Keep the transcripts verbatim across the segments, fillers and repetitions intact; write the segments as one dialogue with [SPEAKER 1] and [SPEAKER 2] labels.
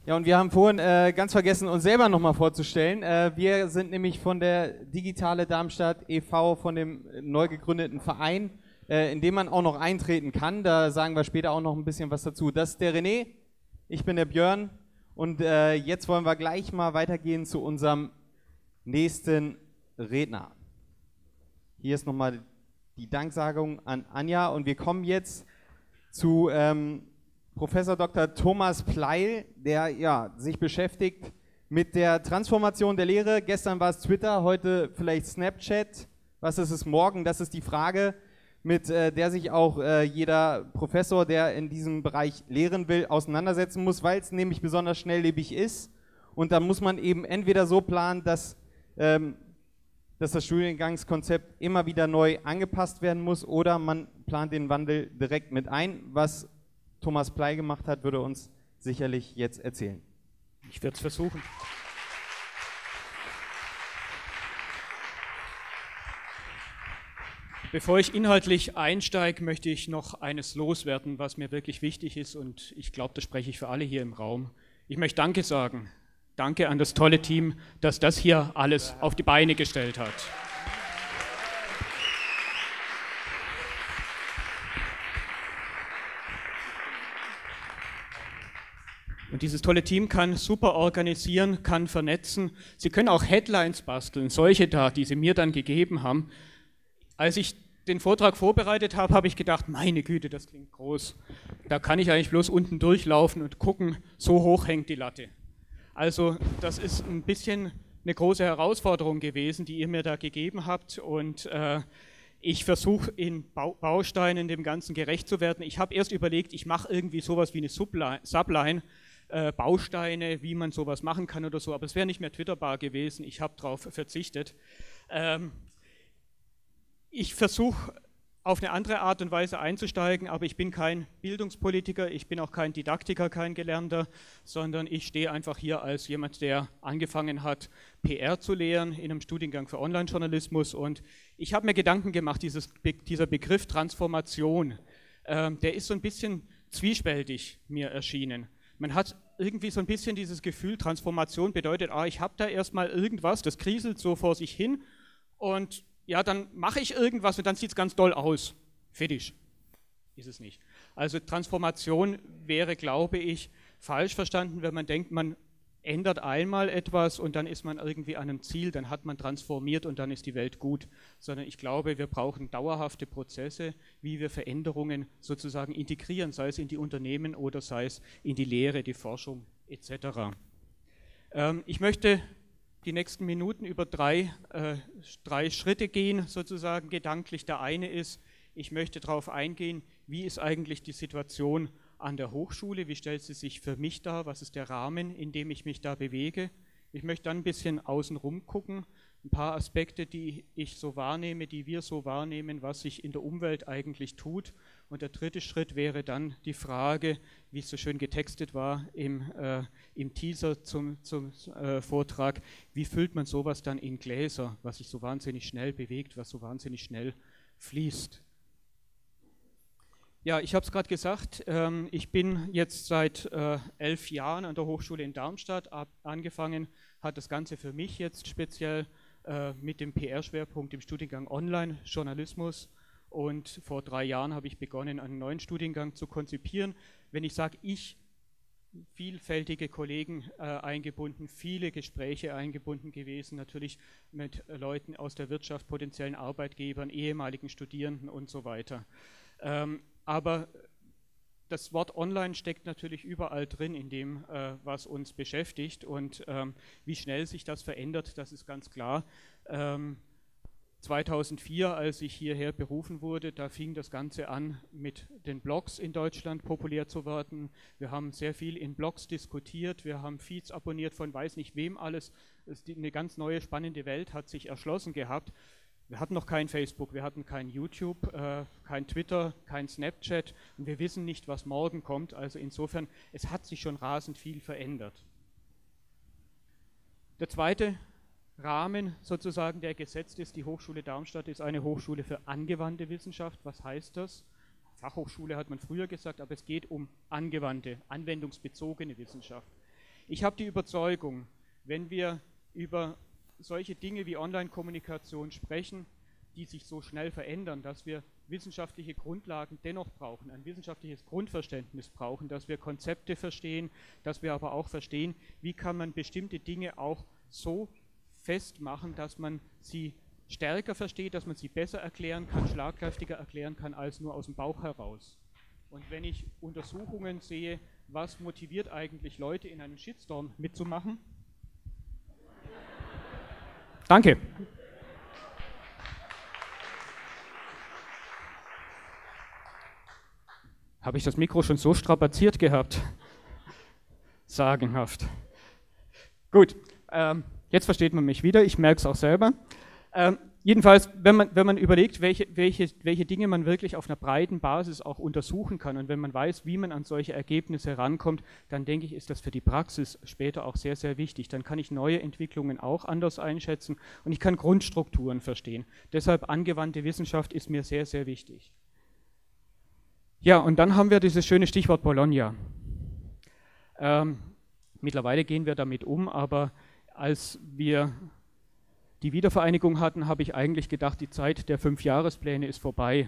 [SPEAKER 1] Ja, und wir haben vorhin äh, ganz vergessen, uns selber nochmal vorzustellen. Äh, wir sind nämlich von der Digitale Darmstadt e V, von dem neu gegründeten Verein, äh, in dem man auch noch eintreten kann. Da sagen wir später auch noch ein bisschen was dazu. Das ist der René, ich bin der Björn und äh, jetzt wollen wir gleich mal weitergehen zu unserem nächsten Redner. Hier ist nochmal die Danksagung an Anja und wir kommen jetzt zu ähm, Professor Doktor Thomas Pleil, der ja, sich beschäftigt mit der Transformation der Lehre. Gestern war es Twitter, heute vielleicht Snapchat. Was ist es morgen? Das ist die Frage, mit äh, der sich auch äh, jeder Professor, der in diesem Bereich lehren will, auseinandersetzen muss, weil es nämlich besonders schnelllebig ist. Und da muss man eben entweder so planen, dass, ähm, dass das Studiengangskonzept immer wieder neu angepasst werden muss, oder man plant den Wandel direkt mit ein. Was Thomas Pleil gemacht hat, würde uns sicherlich jetzt erzählen.
[SPEAKER 2] Ich werde es versuchen. Bevor ich inhaltlich einsteige, möchte ich noch eines loswerden, was mir wirklich wichtig ist, und ich glaube, das spreche ich für alle hier im Raum. Ich möchte Danke sagen. Danke an das tolle Team, das das hier alles auf die Beine gestellt hat. Und dieses tolle Team kann super organisieren, kann vernetzen. Sie können auch Headlines basteln, solche da, die Sie mir dann gegeben haben. Als ich den Vortrag vorbereitet habe, habe ich gedacht, meine Güte, das klingt groß. Da kann ich eigentlich bloß unten durchlaufen und gucken, so hoch hängt die Latte. Also das ist ein bisschen eine große Herausforderung gewesen, die ihr mir da gegeben habt. Und äh, ich versuche in Bau Bausteinen dem Ganzen gerecht zu werden. Ich habe erst überlegt, ich mache irgendwie sowas wie eine Subline, Subline, Äh, Bausteine, wie man sowas machen kann oder so, aber es wäre nicht mehr twitterbar gewesen, ich habe darauf verzichtet. Ähm, ich versuche auf eine andere Art und Weise einzusteigen, aber ich bin kein Bildungspolitiker, ich bin auch kein Didaktiker, kein Gelernter, sondern ich stehe einfach hier als jemand, der angefangen hat, P R zu lehren in einem Studiengang für Online-Journalismus, und ich habe mir Gedanken gemacht, dieses, dieser Begriff Transformation, äh, der ist so ein bisschen zwiespältig mir erschienen. Man hat irgendwie so ein bisschen dieses Gefühl, Transformation bedeutet, ah, ich habe da erstmal irgendwas, das kriselt so vor sich hin und ja, dann mache ich irgendwas und dann sieht es ganz doll aus. Fertig. Ist es nicht. Also Transformation wäre, glaube ich, falsch verstanden, wenn man denkt, man ändert einmal etwas und dann ist man irgendwie an einem Ziel, dann hat man transformiert und dann ist die Welt gut. Sondern ich glaube, wir brauchen dauerhafte Prozesse, wie wir Veränderungen sozusagen integrieren, sei es in die Unternehmen oder sei es in die Lehre, die Forschung et cetera. Ähm, ich möchte die nächsten Minuten über drei, äh, drei Schritte gehen, sozusagen gedanklich. Der eine ist, ich möchte darauf eingehen, wie ist eigentlich die Situation an der Hochschule, wie stellt sie sich für mich dar, was ist der Rahmen, in dem ich mich da bewege. Ich möchte dann ein bisschen außenrum gucken, ein paar Aspekte, die ich so wahrnehme, die wir so wahrnehmen, was sich in der Umwelt eigentlich tut. Und der dritte Schritt wäre dann die Frage, wie es so schön getextet war im, äh, im Teaser zum, zum äh, Vortrag, wie füllt man sowas dann in Gläser, was sich so wahnsinnig schnell bewegt, was so wahnsinnig schnell fließt. Ja, ich habe es gerade gesagt, ähm, ich bin jetzt seit äh, elf Jahren an der Hochschule in Darmstadt. Ab, angefangen hat das Ganze für mich jetzt speziell äh, mit dem P R-Schwerpunkt im Studiengang Online-Journalismus, und vor drei Jahren habe ich begonnen, einen neuen Studiengang zu konzipieren. Wenn ich sage, ich, vielfältige Kollegen äh, eingebunden, viele Gespräche eingebunden gewesen, natürlich mit äh, Leuten aus der Wirtschaft, potenziellen Arbeitgebern, ehemaligen Studierenden und so weiter. Ähm, Aber das Wort Online steckt natürlich überall drin in dem, äh, was uns beschäftigt, und ähm, wie schnell sich das verändert, das ist ganz klar. Ähm, zweitausendvier, als ich hierher berufen wurde, da fing das Ganze an, mit den Blogs in Deutschland populär zu werden. Wir haben sehr viel in Blogs diskutiert, wir haben Feeds abonniert von weiß nicht wem alles. Eine ganz neue, spannende Welt hat sich erschlossen gehabt. Wir hatten noch kein Facebook, wir hatten kein YouTube, äh, kein Twitter, kein Snapchat, und wir wissen nicht, was morgen kommt. Also insofern, es hat sich schon rasend viel verändert. Der zweite Rahmen sozusagen, der gesetzt ist, die Hochschule Darmstadt ist eine Hochschule für angewandte Wissenschaft. Was heißt das? Fachhochschule hat man früher gesagt, aber es geht um angewandte, anwendungsbezogene Wissenschaft. Ich habe die Überzeugung, wenn wir über solche Dinge wie Online-Kommunikation sprechen, die sich so schnell verändern, dass wir wissenschaftliche Grundlagen dennoch brauchen, ein wissenschaftliches Grundverständnis brauchen, dass wir Konzepte verstehen, dass wir aber auch verstehen, wie kann man bestimmte Dinge auch so festmachen, dass man sie stärker versteht, dass man sie besser erklären kann, schlagkräftiger erklären kann als nur aus dem Bauch heraus. Und wenn ich Untersuchungen sehe, was motiviert eigentlich Leute in einem Shitstorm mitzumachen? Danke. Habe ich das Mikro schon so strapaziert gehabt? Sagenhaft. Gut, ähm, jetzt versteht man mich wieder, ich merke es auch selber. Ähm, jedenfalls, wenn man, wenn man überlegt, welche, welche, welche Dinge man wirklich auf einer breiten Basis auch untersuchen kann und wenn man weiß, wie man an solche Ergebnisse rankommt, dann denke ich, ist das für die Praxis später auch sehr, sehr wichtig. Dann kann ich neue Entwicklungen auch anders einschätzen und ich kann Grundstrukturen verstehen. Deshalb angewandte Wissenschaft ist mir sehr, sehr wichtig. Ja, und dann haben wir dieses schöne Stichwort Bologna. Ähm, mittlerweile gehen wir damit um, aber als wir die Wiedervereinigung hatten, habe ich eigentlich gedacht, die Zeit der Fünfjahrespläne ist vorbei.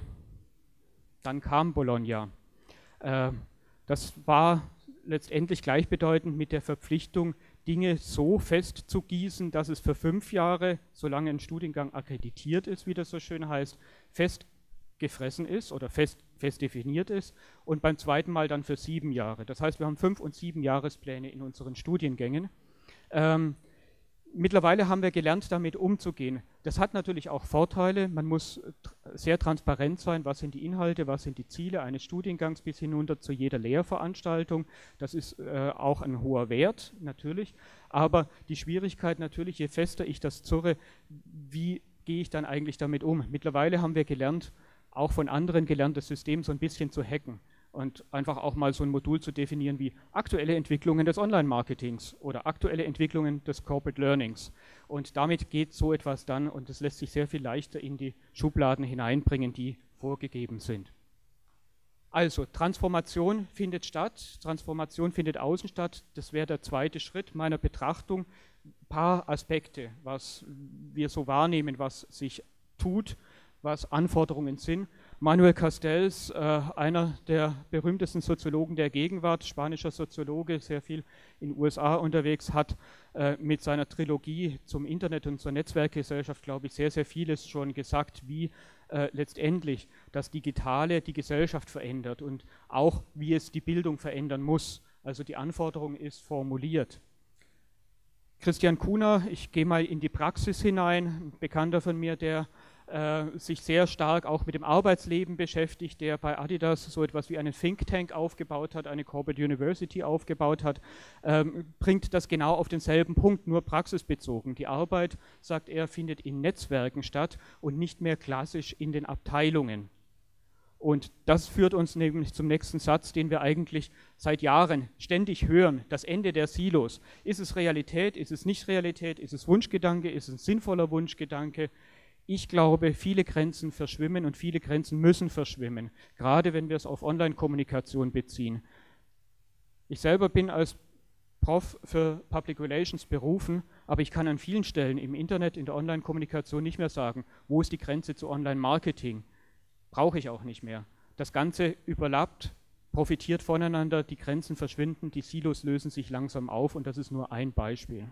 [SPEAKER 2] Dann kam Bologna. Äh, das war letztendlich gleichbedeutend mit der Verpflichtung, Dinge so fest zu gießen, dass es für fünf Jahre, solange ein Studiengang akkreditiert ist, wie das so schön heißt, fest gefressen ist oder fest, fest definiert ist und beim zweiten Mal dann für sieben Jahre. Das heißt, wir haben fünf- und sieben Jahrespläne in unseren Studiengängen. Ähm, mittlerweile haben wir gelernt, damit umzugehen. Das hat natürlich auch Vorteile. Man muss tr- sehr transparent sein, was sind die Inhalte, was sind die Ziele eines Studiengangs bis hinunter zu jeder Lehrveranstaltung. Das ist äh, auch ein hoher Wert, natürlich. Aber die Schwierigkeit natürlich, je fester ich das zurre, wie gehe ich dann eigentlich damit um? Mittlerweile haben wir gelernt, auch von anderen gelernt, das System so ein bisschen zu hacken und einfach auch mal so ein Modul zu definieren wie aktuelle Entwicklungen des Online-Marketings oder aktuelle Entwicklungen des Corporate Learnings. Und damit geht so etwas dann und das lässt sich sehr viel leichter in die Schubladen hineinbringen, die vorgegeben sind. Also, Transformation findet statt, Transformation findet außen statt, das wäre der zweite Schritt meiner Betrachtung. Ein paar Aspekte, was wir so wahrnehmen, was sich tut, was Anforderungen sind. Manuel Castells, äh, einer der berühmtesten Soziologen der Gegenwart, spanischer Soziologe, sehr viel in den U S A unterwegs, hat äh, mit seiner Trilogie zum Internet und zur Netzwerkgesellschaft, glaube ich, sehr, sehr vieles schon gesagt, wie äh, letztendlich das Digitale die Gesellschaft verändert und auch, wie es die Bildung verändern muss. Also die Anforderung ist formuliert. Christian Kuhner, ich gehe mal in die Praxis hinein, ein Bekannter von mir, der äh, sich sehr stark auch mit dem Arbeitsleben beschäftigt, der bei Adidas so etwas wie einen Think Tank aufgebaut hat, eine Corporate University aufgebaut hat, ähm, bringt das genau auf denselben Punkt, nur praxisbezogen. Die Arbeit, sagt er, findet in Netzwerken statt und nicht mehr klassisch in den Abteilungen. Und das führt uns nämlich zum nächsten Satz, den wir eigentlich seit Jahren ständig hören, das Ende der Silos. Ist es Realität, ist es nicht Realität, ist es Wunschgedanke, ist es ein sinnvoller Wunschgedanke? Ich glaube, viele Grenzen verschwimmen und viele Grenzen müssen verschwimmen, gerade wenn wir es auf Online-Kommunikation beziehen. Ich selber bin als Prof für Public Relations berufen, aber ich kann an vielen Stellen im Internet, in der Online-Kommunikation nicht mehr sagen, wo ist die Grenze zu Online-Marketing? Brauche ich auch nicht mehr. Das Ganze überlappt, profitiert voneinander, die Grenzen verschwinden, die Silos lösen sich langsam auf und das ist nur ein Beispiel.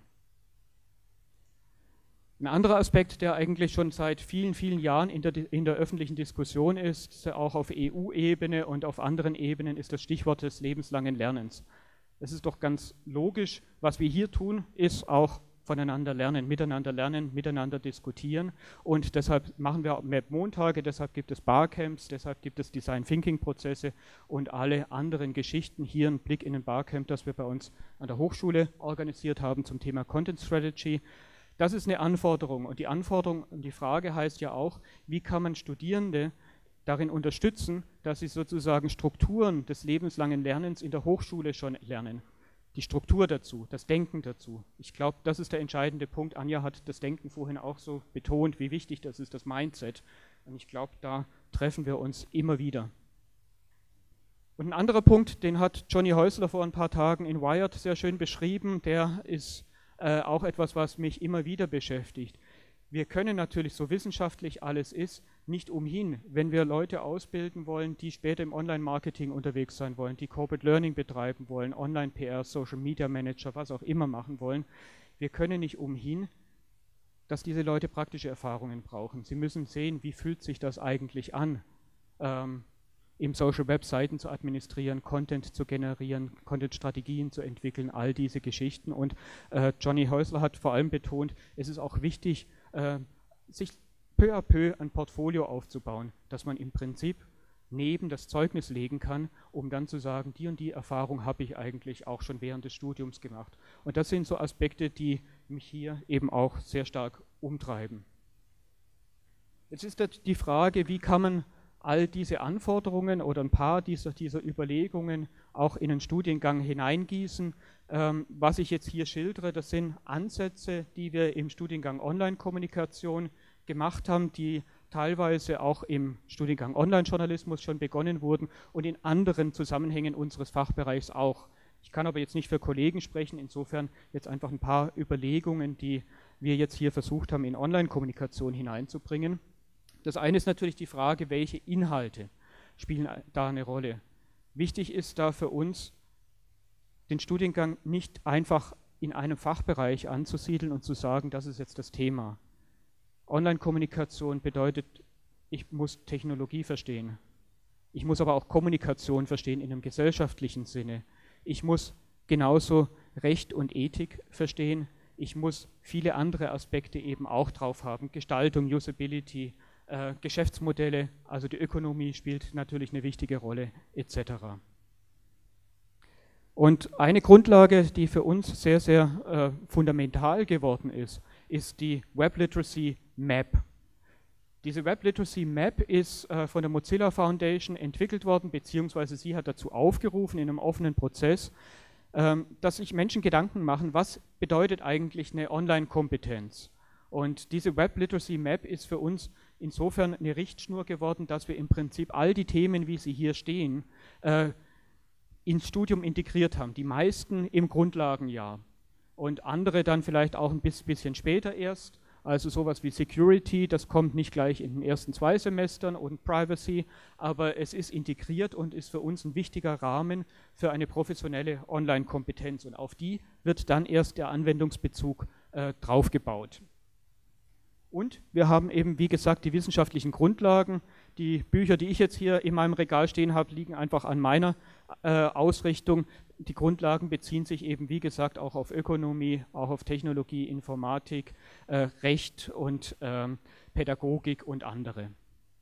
[SPEAKER 2] Ein anderer Aspekt, der eigentlich schon seit vielen, vielen Jahren in der, in der öffentlichen Diskussion ist, auch auf E U-Ebene und auf anderen Ebenen, ist das Stichwort des lebenslangen Lernens. Es ist doch ganz logisch, was wir hier tun, ist auch voneinander lernen, miteinander lernen, miteinander diskutieren und deshalb machen wir Map-Montage, deshalb gibt es Barcamps, deshalb gibt es Design-Thinking-Prozesse und alle anderen Geschichten. Hier ein Blick in ein Barcamp, das wir bei uns an der Hochschule organisiert haben zum Thema Content Strategy. Das ist eine Anforderung und die Anforderung und die Frage heißt ja auch, wie kann man Studierende darin unterstützen, dass sie sozusagen Strukturen des lebenslangen Lernens in der Hochschule schon lernen. Die Struktur dazu, das Denken dazu. Ich glaube, das ist der entscheidende Punkt. Anja hat das Denken vorhin auch so betont, wie wichtig das ist, das Mindset. Und ich glaube, da treffen wir uns immer wieder. Und ein anderer Punkt, den hat Johnny Häusler vor ein paar Tagen in Wired sehr schön beschrieben, der ist äh, auch etwas, was mich immer wieder beschäftigt. Wir können natürlich, so wissenschaftlich alles ist, nicht umhin, wenn wir Leute ausbilden wollen, die später im Online-Marketing unterwegs sein wollen, die Corporate Learning betreiben wollen, Online-P R, Social Media Manager, was auch immer machen wollen. Wir können nicht umhin, dass diese Leute praktische Erfahrungen brauchen. Sie müssen sehen, wie fühlt sich das eigentlich an, ähm, im Social Web Seiten zu administrieren, Content zu generieren, Content-Strategien zu entwickeln, all diese Geschichten. Und äh, Johnny Häusler hat vor allem betont, es ist auch wichtig, äh, sich peu à peu ein Portfolio aufzubauen, dass man im Prinzip neben das Zeugnis legen kann, um dann zu sagen, die und die Erfahrung habe ich eigentlich auch schon während des Studiums gemacht. Und das sind so Aspekte, die mich hier eben auch sehr stark umtreiben. Jetzt ist die Frage, wie kann man all diese Anforderungen oder ein paar dieser, dieser Überlegungen auch in einen Studiengang hineingießen. Ähm, was ich jetzt hier schildere, das sind Ansätze, die wir im Studiengang Online-Kommunikation gemacht haben, die teilweise auch im Studiengang Online-Journalismus schon begonnen wurden und in anderen Zusammenhängen unseres Fachbereichs auch. Ich kann aber jetzt nicht für Kollegen sprechen, insofern jetzt einfach ein paar Überlegungen, die wir jetzt hier versucht haben, in Online-Kommunikation hineinzubringen. Das eine ist natürlich die Frage, welche Inhalte spielen da eine Rolle. Wichtig ist da für uns, den Studiengang nicht einfach in einem Fachbereich anzusiedeln und zu sagen, das ist jetzt das Thema. Online-Kommunikation bedeutet, ich muss Technologie verstehen. Ich muss aber auch Kommunikation verstehen in einem gesellschaftlichen Sinne. Ich muss genauso Recht und Ethik verstehen. Ich muss viele andere Aspekte eben auch drauf haben. Gestaltung, Usability, äh, Geschäftsmodelle, also die Ökonomie spielt natürlich eine wichtige Rolle, et cetera. Und eine Grundlage, die für uns sehr, sehr äh, fundamental geworden ist, ist die Web Literacy Map. Diese Web Literacy Map ist äh, von der Mozilla Foundation entwickelt worden, beziehungsweise sie hat dazu aufgerufen in einem offenen Prozess, ähm, dass sich Menschen Gedanken machen, was bedeutet eigentlich eine Online-Kompetenz. Und diese Web Literacy Map ist für uns insofern eine Richtschnur geworden, dass wir im Prinzip all die Themen, wie sie hier stehen, äh, ins Studium integriert haben. Die meisten im Grundlagenjahr und andere dann vielleicht auch ein bisschen später erst. Also sowas wie Security, das kommt nicht gleich in den ersten zwei Semestern, und Privacy, aber es ist integriert und ist für uns ein wichtiger Rahmen für eine professionelle Online-Kompetenz. Und auf die wird dann erst der Anwendungsbezug äh, draufgebaut. Und wir haben eben, wie gesagt, die wissenschaftlichen Grundlagen. Die Bücher, die ich jetzt hier in meinem Regal stehen habe, liegen einfach an meiner äh, Ausrichtung. Die Grundlagen beziehen sich eben, wie gesagt, auch auf Ökonomie, auch auf Technologie, Informatik, äh, Recht und ähm, Pädagogik und andere.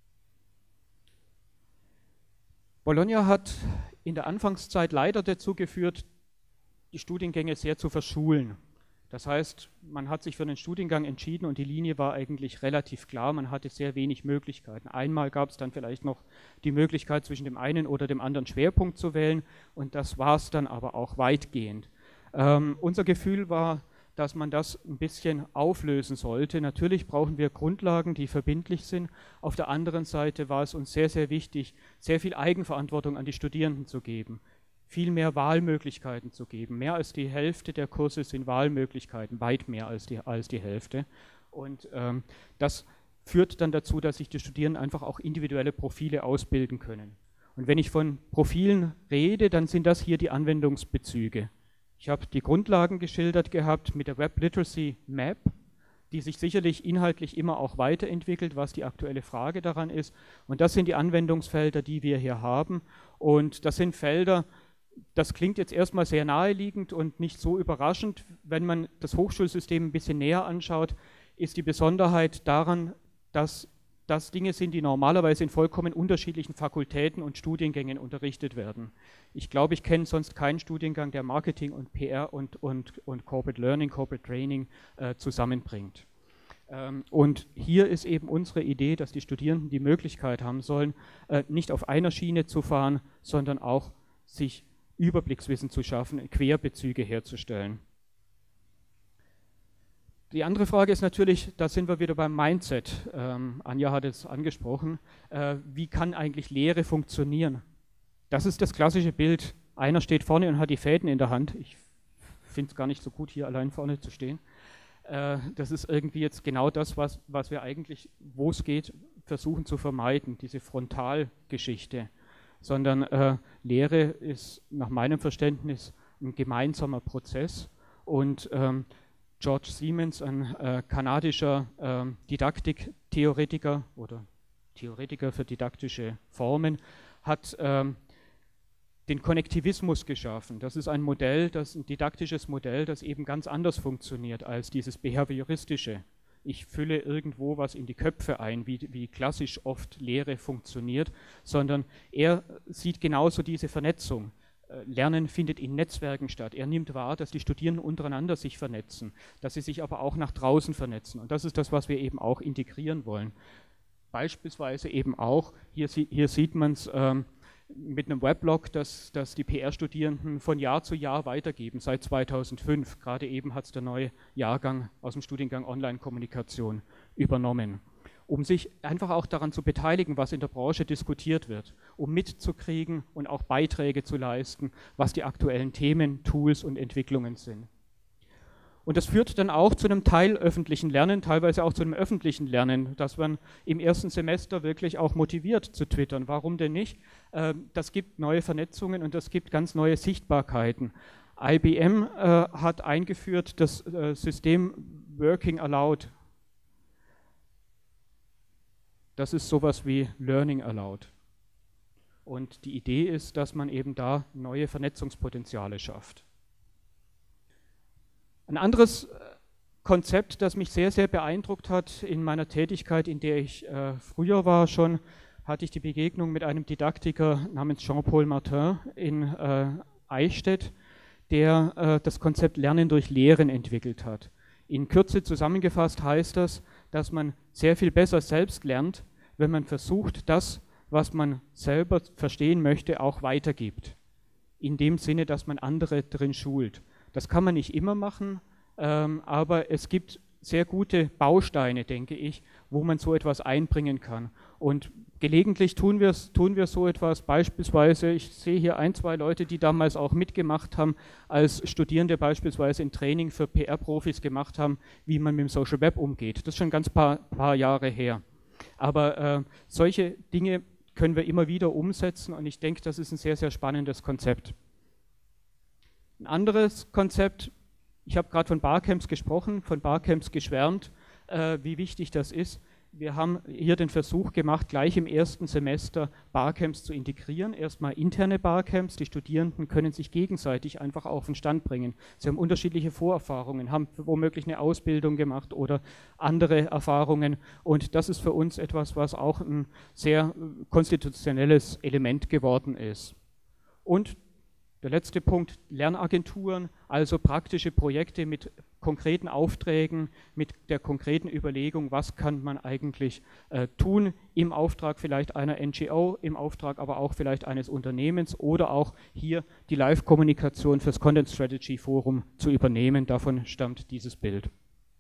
[SPEAKER 2] Bologna hat in der Anfangszeit leider dazu geführt, die Studiengänge sehr zu verschulen. Das heißt, man hat sich für einen Studiengang entschieden und die Linie war eigentlich relativ klar, man hatte sehr wenig Möglichkeiten. Einmal gab es dann vielleicht noch die Möglichkeit, zwischen dem einen oder dem anderen Schwerpunkt zu wählen, und das war es dann aber auch weitgehend. Ähm, unser Gefühl war, dass man das ein bisschen auflösen sollte. Natürlich brauchen wir Grundlagen, die verbindlich sind. Auf der anderen Seite war es uns sehr, sehr wichtig, sehr viel Eigenverantwortung an die Studierenden zu geben. Viel mehr Wahlmöglichkeiten zu geben. Mehr als die Hälfte der Kurse sind Wahlmöglichkeiten, weit mehr als die, als die Hälfte. Und ähm, das führt dann dazu, dass sich die Studierenden einfach auch individuelle Profile ausbilden können. Und wenn ich von Profilen rede, dann sind das hier die Anwendungsbezüge. Ich habe die Grundlagen geschildert gehabt mit der Web Literacy Map, die sich sicherlich inhaltlich immer auch weiterentwickelt, was die aktuelle Frage daran ist. Und das sind die Anwendungsfelder, die wir hier haben. Und das sind Felder, das klingt jetzt erstmal sehr naheliegend und nicht so überraschend. Wenn man das Hochschulsystem ein bisschen näher anschaut, ist die Besonderheit daran, dass das Dinge sind, die normalerweise in vollkommen unterschiedlichen Fakultäten und Studiengängen unterrichtet werden. Ich glaube, ich kenne sonst keinen Studiengang, der Marketing und P R und, und, und Corporate Learning, Corporate Training äh, zusammenbringt. Ähm, und hier ist eben unsere Idee, dass die Studierenden die Möglichkeit haben sollen, äh, nicht auf einer Schiene zu fahren, sondern auch sich Überblickswissen zu schaffen, Querbezüge herzustellen. Die andere Frage ist natürlich, da sind wir wieder beim Mindset. Ähm, Anja hat es angesprochen, äh, wie kann eigentlich Lehre funktionieren? Das ist das klassische Bild. Einer steht vorne und hat die Fäden in der Hand. Ich finde es gar nicht so gut, hier allein vorne zu stehen. Äh, das ist irgendwie jetzt genau das, was, was wir eigentlich, wo es geht, versuchen zu vermeiden, diese Frontalgeschichte. Sondern äh, Lehre ist nach meinem Verständnis ein gemeinsamer Prozess. Und ähm, George Siemens, ein äh, kanadischer äh, Didaktiktheoretiker oder Theoretiker für didaktische Formen, hat ähm, den Konnektivismus geschaffen. Das ist ein Modell, das ein didaktisches Modell, das eben ganz anders funktioniert als dieses behavioristische. Ich fülle irgendwo was in die Köpfe ein, wie, wie klassisch oft Lehre funktioniert, sondern er sieht genauso diese Vernetzung. Lernen findet in Netzwerken statt. Er nimmt wahr, dass die Studierenden untereinander sich vernetzen, dass sie sich aber auch nach draußen vernetzen. Und das ist das, was wir eben auch integrieren wollen. Beispielsweise eben auch, hier, hier sieht man es ähm, mit einem Weblog, dass, dass die P R-Studierenden von Jahr zu Jahr weitergeben, seit zweitausendfünf. Gerade eben hat es der neue Jahrgang aus dem Studiengang Online-Kommunikation übernommen, um sich einfach auch daran zu beteiligen, was in der Branche diskutiert wird, um mitzukriegen und auch Beiträge zu leisten, was die aktuellen Themen, Tools und Entwicklungen sind. Und das führt dann auch zu einem teilöffentlichen Lernen, teilweise auch zu einem öffentlichen Lernen, dass man im ersten Semester wirklich auch motiviert zu twittern. Warum denn nicht? Das gibt neue Vernetzungen und das gibt ganz neue Sichtbarkeiten. I B M äh, hat eingeführt das äh, System Working Aloud. Das ist sowas wie Learning Aloud. Und die Idee ist, dass man eben da neue Vernetzungspotenziale schafft. Ein anderes Konzept, das mich sehr, sehr beeindruckt hat in meiner Tätigkeit, in der ich äh, früher war schon, hatte ich die Begegnung mit einem Didaktiker namens Jean-Paul Martin in äh, Eichstätt, der äh, das Konzept Lernen durch Lehren entwickelt hat. In Kürze zusammengefasst heißt das, dass man sehr viel besser selbst lernt, wenn man versucht, das, was man selber verstehen möchte, auch weitergibt. In dem Sinne, dass man andere drin schult. Das kann man nicht immer machen, ähm, aber es gibt sehr gute Bausteine, denke ich, wo man so etwas einbringen kann. Und gelegentlich tun wir, tun wir so etwas, beispielsweise, ich sehe hier ein, zwei Leute, die damals auch mitgemacht haben, als Studierende beispielsweise ein Training für P R-Profis gemacht haben, wie man mit dem Social Web umgeht. Das ist schon ein ganz paar, paar Jahre her. Aber äh, solche Dinge können wir immer wieder umsetzen und ich denke, das ist ein sehr, sehr spannendes Konzept. Ein anderes Konzept, ich habe gerade von Barcamps gesprochen, von Barcamps geschwärmt, äh, wie wichtig das ist. Wir haben hier den Versuch gemacht, gleich im ersten Semester Barcamps zu integrieren. Erstmal interne Barcamps, die Studierenden können sich gegenseitig einfach auf den Stand bringen. Sie haben unterschiedliche Vorerfahrungen, haben womöglich eine Ausbildung gemacht oder andere Erfahrungen und das ist für uns etwas, was auch ein sehr konstitutionelles Element geworden ist. Und der letzte Punkt, Lernagenturen, also praktische Projekte mit konkreten Aufträgen, mit der konkreten Überlegung, was kann man eigentlich äh, tun, im Auftrag vielleicht einer N G O, im Auftrag aber auch vielleicht eines Unternehmens oder auch hier die Live-Kommunikation fürs Content Strategy Forum zu übernehmen. Davon stammt dieses Bild.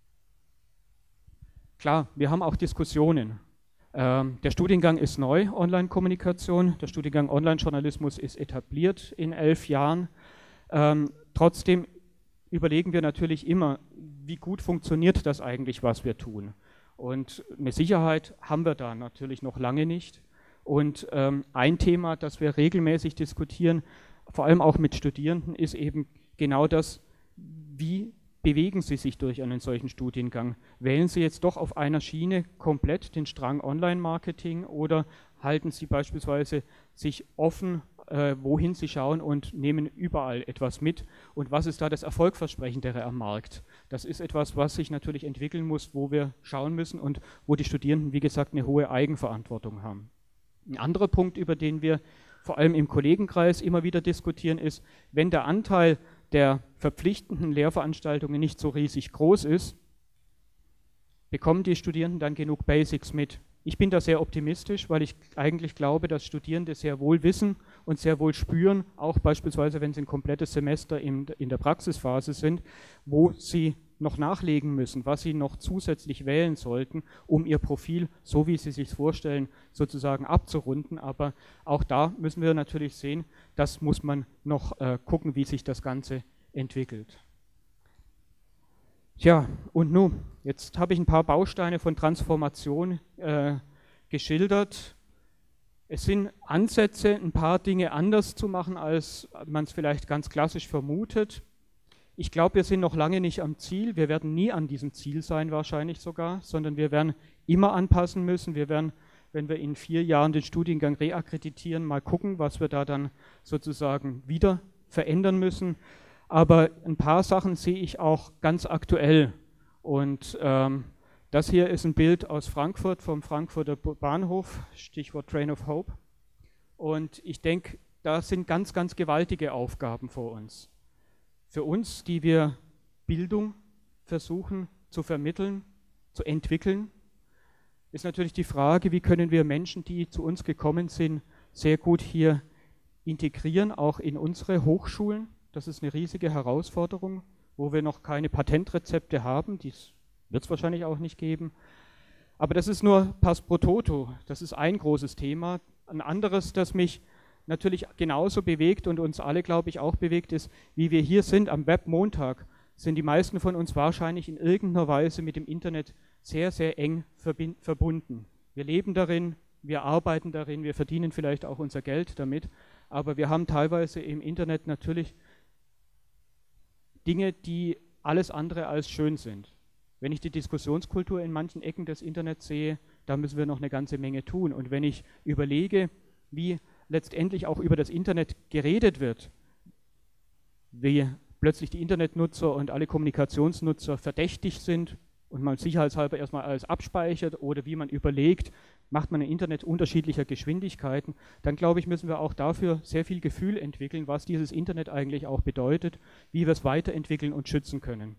[SPEAKER 2] Klar, wir haben auch Diskussionen. Ähm, der Studiengang ist neu, Online-Kommunikation. Der Studiengang Online-Journalismus ist etabliert in elf Jahren. Ähm, trotzdem überlegen wir natürlich immer, wie gut funktioniert das eigentlich, was wir tun. Und eine Sicherheit haben wir da natürlich noch lange nicht. Und ähm, ein Thema, das wir regelmäßig diskutieren, vor allem auch mit Studierenden, ist eben genau das, wie bewegen Sie sich durch einen solchen Studiengang? Wählen Sie jetzt doch auf einer Schiene komplett den Strang Online-Marketing oder halten Sie beispielsweise sich offen, äh, wohin Sie schauen und nehmen überall etwas mit? Und was ist da das Erfolgversprechendere am Markt? Das ist etwas, was sich natürlich entwickeln muss, wo wir schauen müssen und wo die Studierenden, wie gesagt, eine hohe Eigenverantwortung haben. Ein anderer Punkt, über den wir vor allem im Kollegenkreis immer wieder diskutieren, ist, wenn der Anteil der verpflichtenden Lehrveranstaltungen nicht so riesig groß ist, bekommen die Studierenden dann genug Basics mit Ich bin da sehr optimistisch, weil ich eigentlich glaube, dass Studierende sehr wohl wissen und sehr wohl spüren, auch beispielsweise, wenn sie ein komplettes Semester in, in der Praxisphase sind, wo sie noch nachlegen müssen, was sie noch zusätzlich wählen sollten, um ihr Profil, so wie sie sich vorstellen, sozusagen abzurunden. Aber auch da müssen wir natürlich sehen, das muss man noch äh, gucken, wie sich das Ganze entwickelt. Tja, und nun, jetzt habe ich ein paar Bausteine von Transformation äh, geschildert. Es sind Ansätze, ein paar Dinge anders zu machen, als man es vielleicht ganz klassisch vermutet. Ich glaube, wir sind noch lange nicht am Ziel. Wir werden nie an diesem Ziel sein, wahrscheinlich sogar, sondern wir werden immer anpassen müssen. Wir werden, wenn wir in vier Jahren den Studiengang reakkreditieren, mal gucken, was wir da dann sozusagen wieder verändern müssen. Aber ein paar Sachen sehe ich auch ganz aktuell. Und ähm, das hier ist ein Bild aus Frankfurt, vom Frankfurter Bahnhof, Stichwort Train of Hope. Und ich denke, da sind ganz, ganz gewaltige Aufgaben vor uns. Für uns, die wir Bildung versuchen zu vermitteln, zu entwickeln, ist natürlich die Frage, wie können wir Menschen, die zu uns gekommen sind, sehr gut hier integrieren, auch in unsere Hochschulen. Das ist eine riesige Herausforderung, wo wir noch keine Patentrezepte haben, die wird es wahrscheinlich auch nicht geben. Aber das ist nur pass pro toto, das ist ein großes Thema. Ein anderes, das mich natürlich genauso bewegt und uns alle, glaube ich, auch bewegt, ist, wie wir hier sind am Webmontag, sind die meisten von uns wahrscheinlich in irgendeiner Weise mit dem Internet sehr, sehr eng verbunden. Wir leben darin, wir arbeiten darin, wir verdienen vielleicht auch unser Geld damit, aber wir haben teilweise im Internet natürlich Dinge, die alles andere als schön sind. Wenn ich die Diskussionskultur in manchen Ecken des Internets sehe, da müssen wir noch eine ganze Menge tun. Und wenn ich überlege, wie letztendlich auch über das Internet geredet wird, wie plötzlich die Internetnutzer und alle Kommunikationsnutzer verdächtig sind und man sicherheitshalber erstmal alles abspeichert oder wie man überlegt, macht man ein Internet unterschiedlicher Geschwindigkeiten, dann glaube ich, müssen wir auch dafür sehr viel Gefühl entwickeln, was dieses Internet eigentlich auch bedeutet, wie wir es weiterentwickeln und schützen können.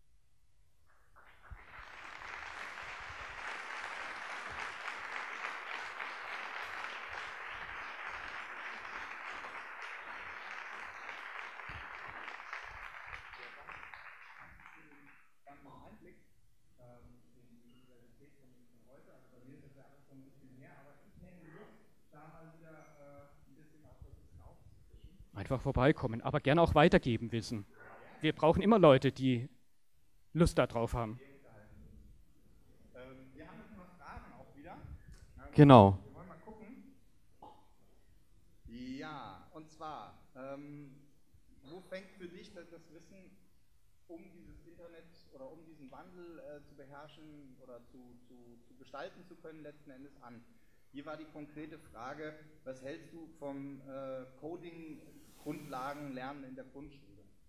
[SPEAKER 2] Einfach vorbeikommen, aber gerne auch weitergeben wissen. Wir brauchen immer Leute, die Lust darauf haben.
[SPEAKER 3] Wir haben jetzt mal Fragen auch wieder.
[SPEAKER 1] Genau.
[SPEAKER 3] Wir wollen mal gucken. Ja, und zwar, ähm, wo fängt für dich das Wissen, um dieses Internet oder um diesen Wandel äh, zu beherrschen oder zu, zu, zu gestalten zu können, letzten Endes an? Hier war die konkrete Frage, was hältst du vom äh, Coding-Grundlagen lernen in der Grundschule?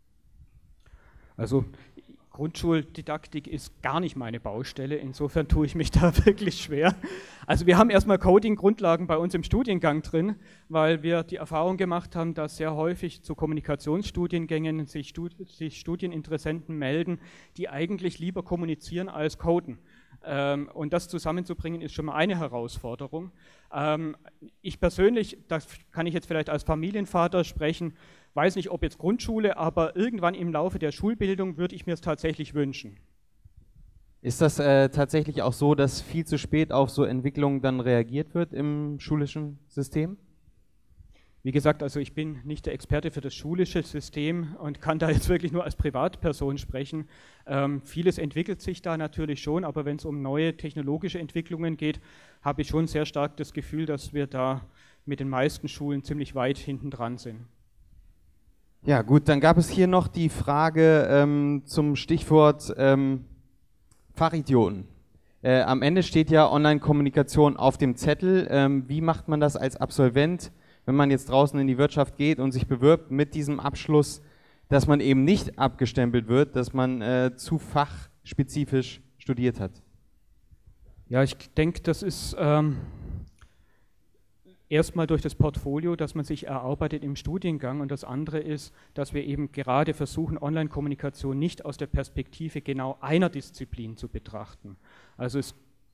[SPEAKER 2] Also Grundschuldidaktik ist gar nicht meine Baustelle, insofern tue ich mich da wirklich schwer. Also wir haben erstmal Coding-Grundlagen bei uns im Studiengang drin, weil wir die Erfahrung gemacht haben, dass sehr häufig zu Kommunikationsstudiengängen sich, Stud sich Studieninteressenten melden, die eigentlich lieber kommunizieren als coden. Ähm, und das zusammenzubringen ist schon mal eine Herausforderung. Ähm, ich persönlich, das kann ich jetzt vielleicht als Familienvater sprechen, weiß nicht, ob jetzt Grundschule, aber irgendwann im Laufe der Schulbildung würde ich mir es tatsächlich wünschen.
[SPEAKER 1] Ist das äh, tatsächlich auch so, dass viel zu spät auf so Entwicklungen dann reagiert wird im schulischen System?
[SPEAKER 2] Wie gesagt, also ich bin nicht der Experte für das schulische System und kann da jetzt wirklich nur als Privatperson sprechen. Ähm, vieles entwickelt sich da natürlich schon, aber wenn es um neue technologische Entwicklungen geht, habe ich schon sehr stark das Gefühl, dass wir da mit den meisten Schulen ziemlich weit hinten dran sind.
[SPEAKER 1] Ja gut, dann gab es hier noch die Frage ähm, zum Stichwort ähm, Fachidioten. Äh, am Ende steht ja Online-Kommunikation auf dem Zettel. Ähm, wie macht man das als Absolvent, wenn man jetzt draußen in die Wirtschaft geht und sich bewirbt mit diesem Abschluss, dass man eben nicht abgestempelt wird, dass man äh, zu fachspezifisch studiert hat?
[SPEAKER 2] Ja, ich denke, das ist ähm, erstmal durch das Portfolio, das man sich erarbeitet im Studiengang, und das andere ist, dass wir eben gerade versuchen, Online-Kommunikation nicht aus der Perspektive genau einer Disziplin zu betrachten. Also es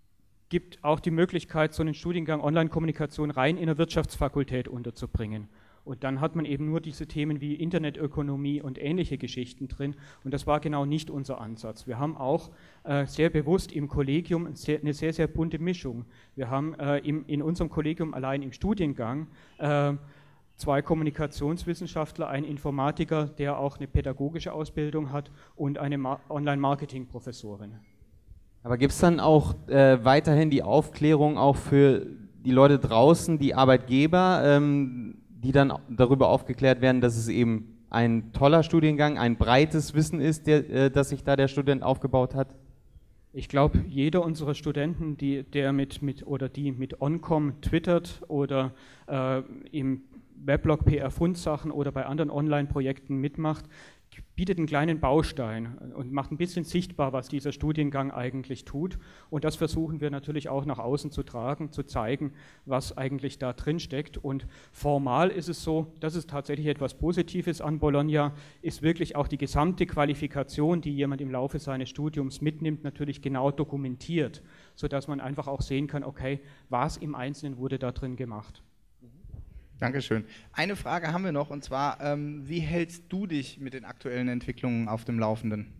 [SPEAKER 2] gibt auch die Möglichkeit, so einen Studiengang Online-Kommunikation rein in der Wirtschaftsfakultät unterzubringen. Und dann hat man eben nur diese Themen wie Internetökonomie und ähnliche Geschichten drin. Und das war genau nicht unser Ansatz. Wir haben auch äh, sehr bewusst im Kollegium sehr, eine sehr, sehr bunte Mischung. Wir haben äh, im, in unserem Kollegium allein im Studiengang äh, zwei Kommunikationswissenschaftler, einen Informatiker, der auch eine pädagogische Ausbildung hat, und eine Online-Marketing-Professorin.
[SPEAKER 1] Aber gibt es dann auch äh, weiterhin die Aufklärung auch für die Leute draußen, die Arbeitgeber, ähm, die dann darüber aufgeklärt werden, dass es eben ein toller Studiengang, ein breites Wissen ist, der, äh, das sich da der Student aufgebaut hat?
[SPEAKER 2] Ich glaube, jeder unserer Studenten, die, der mit, mit oder die mit OnCom twittert oder äh, im Weblog P R-Fundsachen oder bei anderen Online-Projekten mitmacht, bietet einen kleinen Baustein und macht ein bisschen sichtbar, was dieser Studiengang eigentlich tut. Und das versuchen wir natürlich auch nach außen zu tragen, zu zeigen, was eigentlich da drin steckt. Und formal ist es so, das ist tatsächlich etwas Positives an Bologna, ist wirklich auch die gesamte Qualifikation, die jemand im Laufe seines Studiums mitnimmt, natürlich genau dokumentiert, sodass man einfach auch sehen kann, okay, was im Einzelnen wurde da drin gemacht.
[SPEAKER 3] Dankeschön. Eine Frage haben wir noch, und zwar, ähm, wie hältst du dich mit den aktuellen Entwicklungen auf dem Laufenden?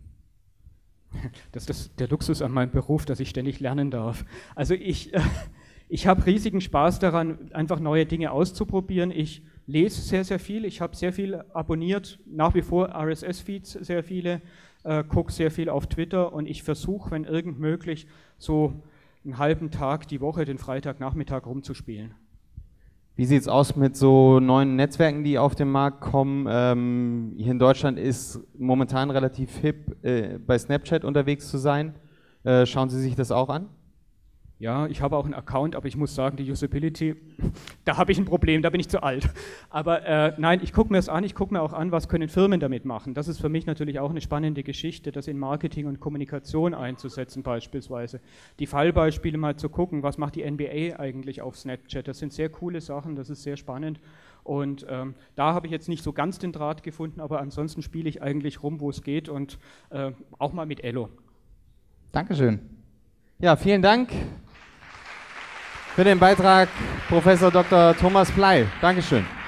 [SPEAKER 2] Das ist der Luxus an meinem Beruf, dass ich ständig lernen darf. Also ich, äh, ich habe riesigen Spaß daran, einfach neue Dinge auszuprobieren. Ich lese sehr, sehr viel. Ich habe sehr viel abonniert, nach wie vor R S S-Feeds sehr viele, äh, gucke sehr viel auf Twitter, und ich versuche, wenn irgend möglich, so einen halben Tag die Woche, den Freitagnachmittag rumzuspielen.
[SPEAKER 1] Wie sieht es aus mit so neuen Netzwerken, die auf den Markt kommen? Ähm, hier in Deutschland ist momentan relativ hip, äh, bei Snapchat unterwegs zu sein. Äh, schauen Sie sich das auch an?
[SPEAKER 2] Ja, ich habe auch einen Account, aber ich muss sagen, die Usability, da habe ich ein Problem, da bin ich zu alt. Aber äh, nein, ich gucke mir das an, ich gucke mir auch an, was können Firmen damit machen. Das ist für mich natürlich auch eine spannende Geschichte, das in Marketing und Kommunikation einzusetzen beispielsweise. Die Fallbeispiele mal zu gucken, was macht die N B A eigentlich auf Snapchat. Das sind sehr coole Sachen, das ist sehr spannend. Und ähm, da habe ich jetzt nicht so ganz den Draht gefunden, aber ansonsten spiele ich eigentlich rum, wo es geht, und äh, auch mal mit Ello.
[SPEAKER 3] Dankeschön.
[SPEAKER 1] Ja, vielen Dank für den Beitrag, Professor Doktor Thomas Pley. Dankeschön.